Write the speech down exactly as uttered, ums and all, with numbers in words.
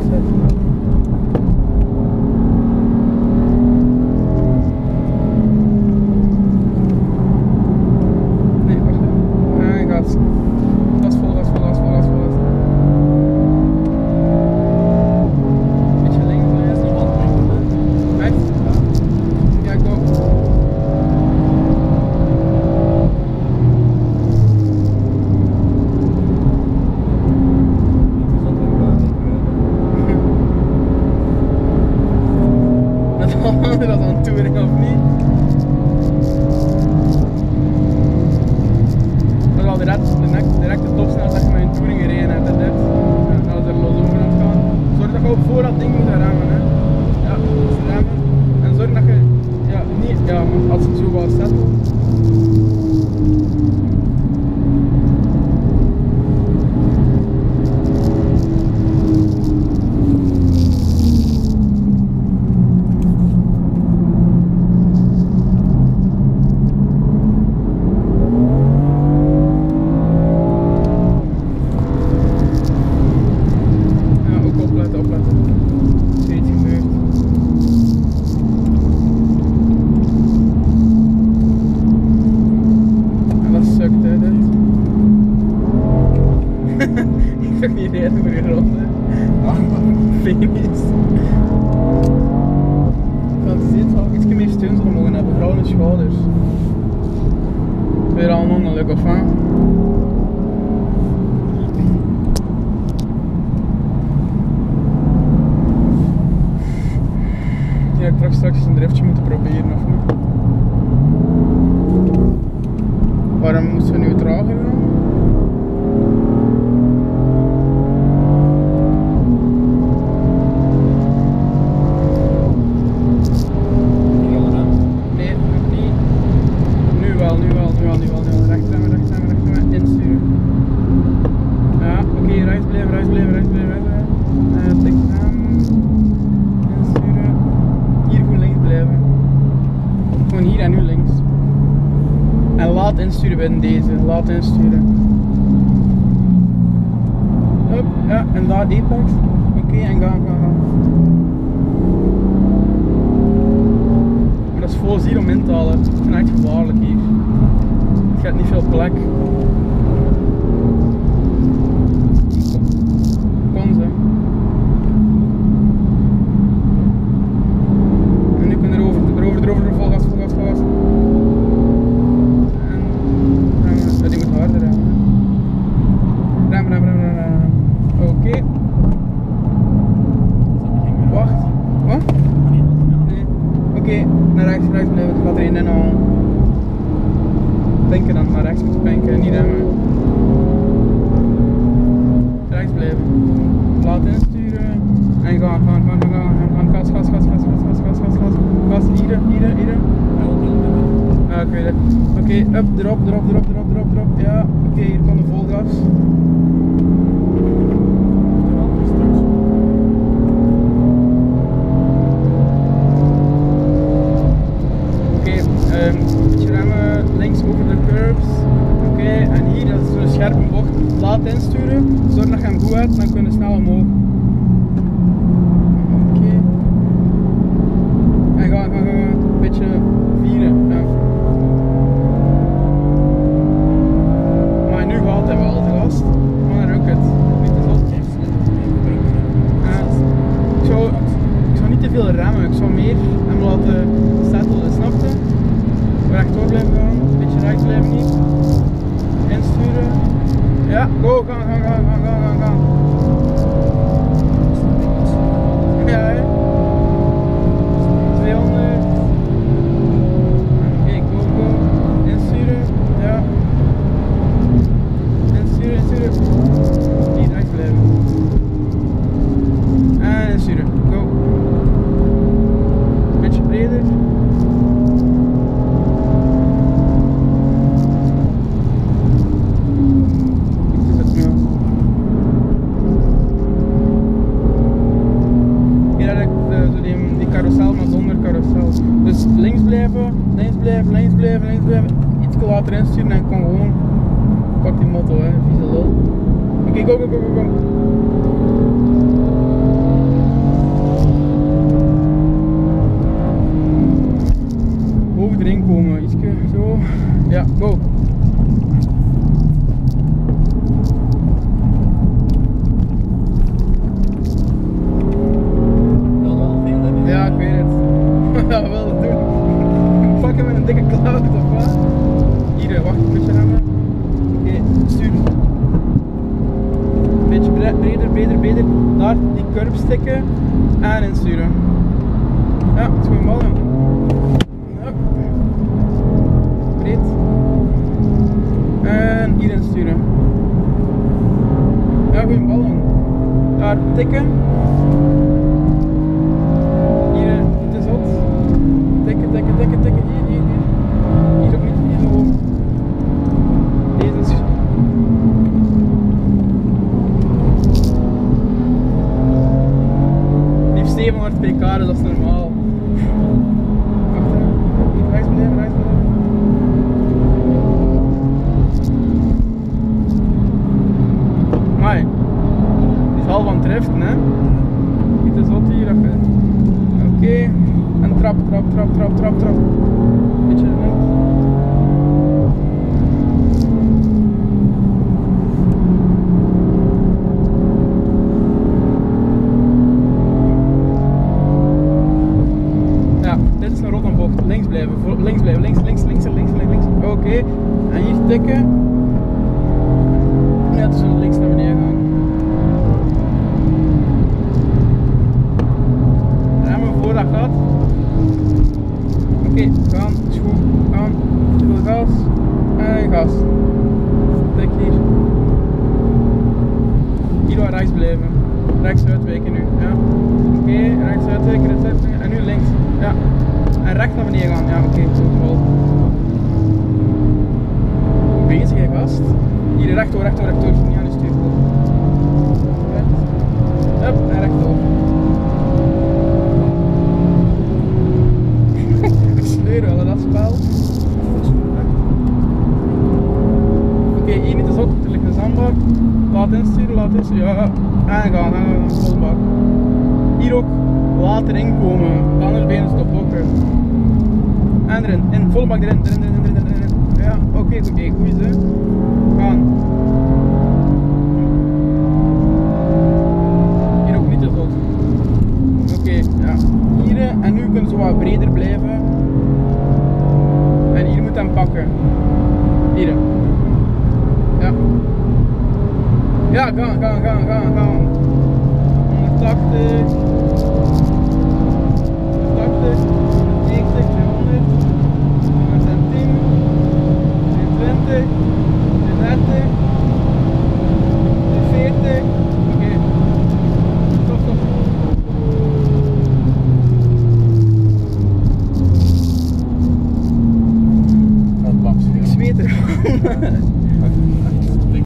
Nee, wacht even. Hij gaat. Gas vol, gas vol, gas vol, gas vol. Beetje links blijven. Echt? Ja, go. Net al aan touring of niet? Dat is wel direct, direct, direct de topsnelheid dat je met een touring gereden hebt. En dit. Ja, als er los over gaat gaan. Zorg dat je ook voor dat ding moet remmen. Hè. Ja, dus remmen. En zorg dat je ja, niet, ja, want als het zo gaat zetten. Ik zag niet rijden voor je rond, hè. Finish. Want je ziet, zal ik iets meer steun zullen mogen hebben, vooral in de schouders. Weer al een ongeluk of hè? Ja, ik ga straks een driftje moeten proberen of niet. Waarom moesten we nu trager gaan? Laat insturen binnen deze, laat insturen. Hup, ja, en daar apex. Oké, okay, en gaan, gaan, gaan. Maar dat is vol zero mintalen. Het is echt gevaarlijk hier. Het gaat niet veel plek. Kom ze. En nu kunnen we erover, erover, erover, erover, vol gas, vol gas, vol gas. Die moet harder remmen. Rem, rem, rem, rem, rem. Oké. Okay. Wacht. Wat? Nee. Oké, okay. Naar rechts, rechts blijven. Het gaat er één in al. Pinken dan, naar rechts moeten pinken, niet remmen. Rechts blijven. Laat insturen. En gaan, gaan, gaan, gaan, gaan, gaan. Gas, gas, gas, gas, gas, gas, gas, gas, gas. Gas, hier, hier, hier. Ja, ik weet het. Oké, okay, up, drop, drop, drop, drop, drop, drop. Ja, oké, okay, hier komt de volgas. Oké, okay, um, een beetje remmen links over de curbs. Oké, okay, en hier, dat is zo'n scherpe bocht. Laat insturen, zorg dat je hem goed hebt, dan kun je snel omhoog. Oké. Okay. En ga, ga, ga, een beetje vieren. Ja. Veel remmen, ik zou meer hem laten settelen, snap je? Rechtdoor blijven gaan, een beetje rechts blijven niet. Insturen. Ja, go, gaan, gaan, gaan, gaan, gaan, gaan, gaan. Ja, hè? tweehonderd. Oké, okay, go, go. Insturen. Ja. Insturen, insturen. Niet rechts blijven. En insturen. Go. Beetje breder. Hier heb ik de, de, die, die carousel, maar zonder carousel. Dus links blijven, links blijven, links blijven, links blijven. Iets later insturen en ik kon gewoon. Pak die motto, hè, vieze lul. Oké, okay, go, go, go, go, go. hard die curb stikken en insturen. Ja, het is goede ballen. Ja. Breed. En hier insturen. Ja, goede ballen. Daar tikken. Hier, het is zot. Tikken, tikken, tikken, tikken. Hier, hier, hier. Hier ook niet, hier nog. Deze is... Liefst zevenhonderd pk, dus dat is normaal. Wacht even. Hier, rechts blijven, rechts blijven. Amai. Die is half aan het driften, hè. Niet te zot hier. Oké. Okay. En trap, trap, trap, trap, trap, trap. Beetje net. Ja, dit is een rot aan bocht. Links blijven, links blijven, links, links, links, links, links, links. Oké. Okay. En hier tikken. Ja, het zullen links naar beneden gaan. Remmen voor dat gaat. Oké, okay, gaan, is goed, gaan. Te veel gas. En gas. Tik hier. Hier waar rechts blijven. Rechts uitwijken nu. Ja. Oké, okay, rechts uitwijken, rechts uitwijken. En nu links. Ja. En recht naar beneden gaan. Ja, oké, okay, zo vol. Bezig, hè, gast. Hier rechtdoor, rechtdoor, rechtdoor. Niet aan de stuurpoel. Hup, en rechtdoor. Ik sleur wel, dat spel. Oké, okay, hier niet te zot, er ligt een zandbak. Laat insturen, laat insturen. Ja, en gaan, en gaan, volle bak. Hier ook water inkomen, anders ben je stopblokken. En erin, in, volle bak erin, erin, erin, erin, erin, erin. Ja, oké, okay, oké, okay, goed is hè. Gaan. Hier ook niet te zot. Oké, okay, ja. Hier, en nu kunnen ze wat breder blijven. En hier moet hem pakken. Hier. Ja. Ja, gaan, gaan, gaan, gaan, gaan. honderdtachtig. honderdtachtig. negentig, tweehonderd. honderdtien. tweeëntwintig. tweeëndertig.